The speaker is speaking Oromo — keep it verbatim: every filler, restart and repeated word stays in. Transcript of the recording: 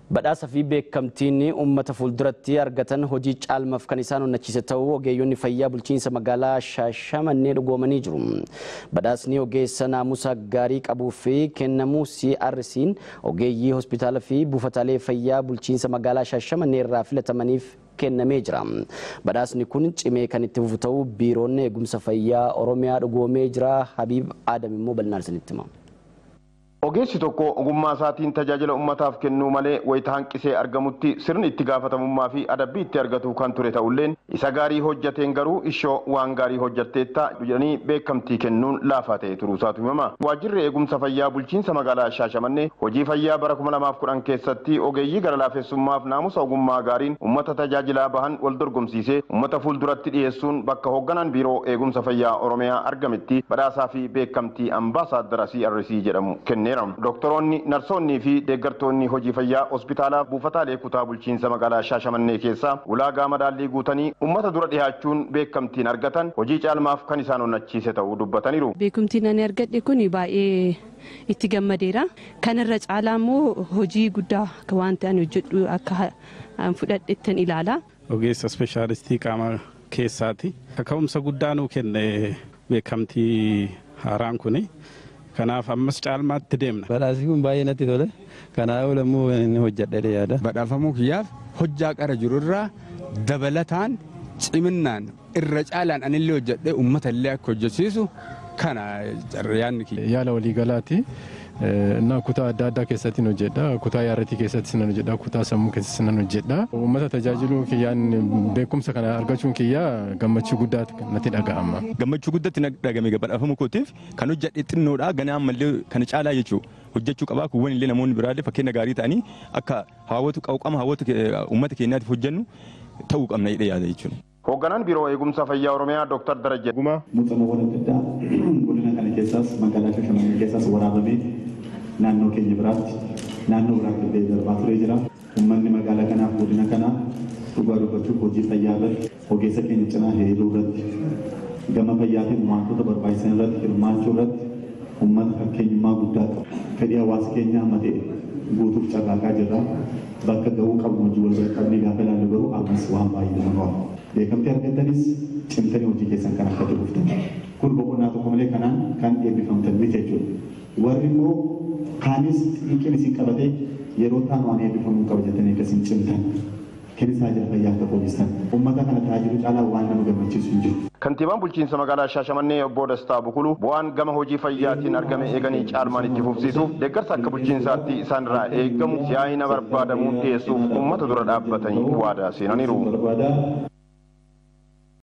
Badhaasa fi beekamtiin uummata fuulduratti argatan hojii caalmaaf kan isaan onnachiise ta'uu ogeeyyonni fayyaa bulchiinsa magaalaa Shaashamannee dhugoomanii jiru. Badhaasni ogeessa naamusa gaarii qabuu fi kennamuu C R C'n ogeeyyii hospitaala fi buufataalee fayyaa bulchiinsa magaalaa Shaashamannee irraa filatamaniif kennamee jira. Badhaasni kun cimee kan itti fufu ta'uu biiroon eegumsa fayyaa Oromiyaa dhugoomee jira. Habiib Adam immoo bal'inaan isinitti hima. Ogeessi tokko ogummaa isaatiin tajaajila ummataaf kennuu malee wayita hanqisee argamutti sirni itti gaafatamummaa fi adabbii itti argatu kan ture ta'ulleen isa gaarii hojjateen garuu ishoo waan gaarii hojjatteetta jedhanii beekamtii kennuun laafaa ta'e turuusaatu himama. Waajjirri eegumsa fayyaa bulchiinsa magaalaa Shaashamannee hojii fayyaa bara kuma lamaaf kudhan keessatti ogeeyyii gara laafessummaaf naamusa ogummaa gaariin ummata tajaajilaa bahan wal dorgomsiisee ummata fuulduratti dhiyeessuun bakka hoogganaan biiroo eegumsa fayyaa Oromiyaa argametti badhaasaa fi beekamtii ambaasaaddara C R C jedhamu kenne. Doktoroonni, narsoonni fi deeggartoonni hojii fayyaa hospitaala buufataalee kutaa bulchiinsa magaalaa Shaashamannee keessaa ulaagaa madaallii guutanii uummata dura dhiyaachuun beekamtiin argatan hojii caalmaaf kan isaan onnachiise ta'uu dubbataniiru. Beekamtiin ani argadhe kun baay'ee itti gammadeera. Kanarra caalaa immoo hojii guddaa waan ta'an hojjedhu akka fudhadheettan ilaala. Ogeessa ispeeshaalistii qaama keessaati. Kaka'umsa guddaa nuu kenne beekamtii haaraan kuni. Kanaaf ammas caalmaatti deemna. Badhaasni kun baay'ee natti tole. Kanaaf olamuu inni hojjedhee yaada. Badhaafamuu kiyyaaf hojjaa qara jirurraa dabalataan ciminaan irra caalaan anillee hojjedhee uummata illee akka hojjechiisu kana yaadni kiyya. Yaala waliigalaati. Na kutaa adda addaa keessatti hojjedha. Kutaa yaarratii keessatti sinan hojjedha. Kutaa sammuu keessatti sinan hojjedha. Uummata tajaajiluu kiyyaan beekumsa kana argachuun kiyyaa gammachuu guddaa natti dhaga'ama. Gammachuu guddaatti natti dhaga'ame badhaafamuu kootiif kan hojjedhe xinnoodha. Ganaa ammallee kan caalaa jechuudha. Hojjechuu qabaa kuuwwan illee namoonni biraallee fakkeenya gaarii ta'anii akka hawwatu qawqama hawwatu uummata keenyaatiif hojjennu ta'uu qabna jedhee yaada jechuudha. Hoogganaan biiroo eegumsa fayyaa Oromiyaa Dr. Darajjee Guma muuxannoowwan adda addaa godina kana keessaas magaalaa Shaashamannee keessaas waraabamee naannoo keenya biraatti naannoo biraatti illee darbaa turee jira. Uummanni magaalaa kanaaf godina kanaa dhugaa dubbachuuf hojii fayyaa irratti ogeessa keenya cinaa hiriiruu irratti gama fayyaatiin wantoota barbaachisan irratti hirmaachuu irratti uummata fakkeenyummaa guddaa qabu. Fedhii hawaasa keenyaa amma ta'e guutuuf carraaqaa jirra. Bakka ga'uu qabnu hojii wal bira qabnee gaafa ilaallu garuu ammas waan baay'ee nama waama. Beekamtii argattanis cimtanii hojii keessan kan akka turuftan. Kun boqonnaa tokko malee kanaan kan eebbifamtan miti jechuudha. Warri immoo kaanis xiqqeen isin qabatee yeroo taan waan eebbifamuu qaba jettanii akkasiin cimtan. Kennisaa jira fayyaa akka foollistan. Uummata kana tajaajilu caalaa waan nama gammachiisu hin jiru. Kantiibaan bulchiinsa magaalaa Shaashamannee obbo Dastaa Bukuluu bu'aan gama hojii fayyaatiin argame eeganii caalmaan itti fufsiisuuf deeggarsa akka bulchiinsaatti isaanirraa eegamu siyaa'ina barbaadamuun dhiyeessuuf uummata dura dhaabbatanii waadaa seenaniiru.